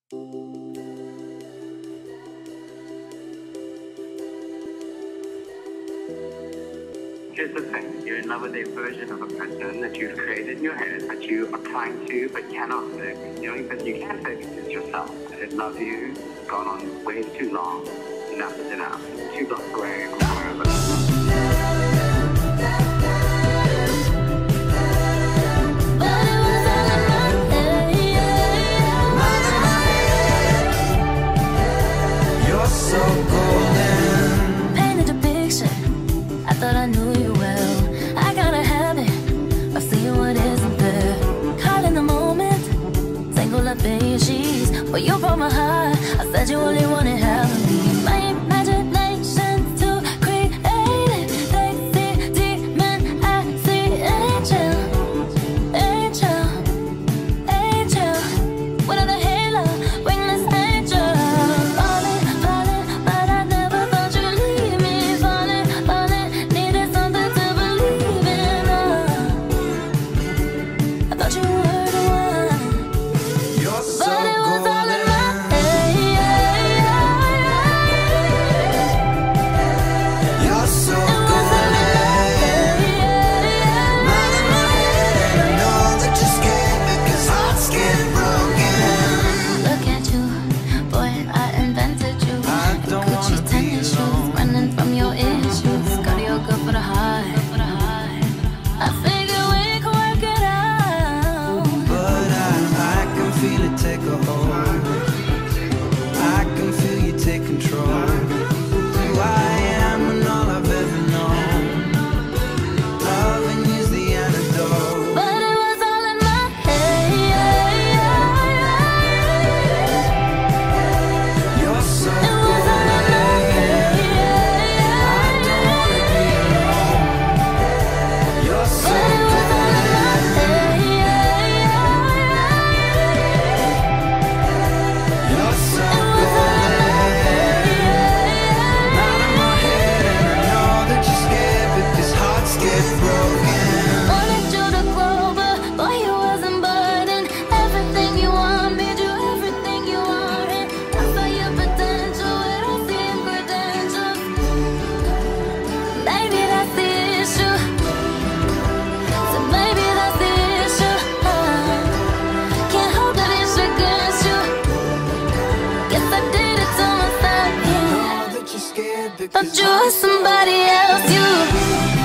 Here's the thing, you're in love with a version of a person that you've created in your head that you are trying to but cannot fix. The only person you can fix is yourself. I did love you, gone on way too long. Enough is enough. 2 blocks away from wherever. Thought I knew you well. I got a habit of seeing what isn't there. Caught in the moment, tangled up in your sheets. But you broke my heart. I said you only wanted half of me. My imagination too creative. They see demon, I see angel, angel, angel. Without a halo, wingless angel. Falling, falling, but I never thought you'd leave me. Falling, falling. You were the one. You're so but it was golden. All in my head. You're so golden. Not in my head, and I know that you're scared because hearts get broken. Look at you, boy, I invented you. I don't Gucci tennis shoes, running from your issues. Cardio good for the heart. I figure we could work it out. Feel it take a hold. I can feel you take control. Who I am and all I've ever known. Loving you's the antidote. But it was all in my head. You're so golden. I don't wanna be alone. You're so golden. But you're somebody else, you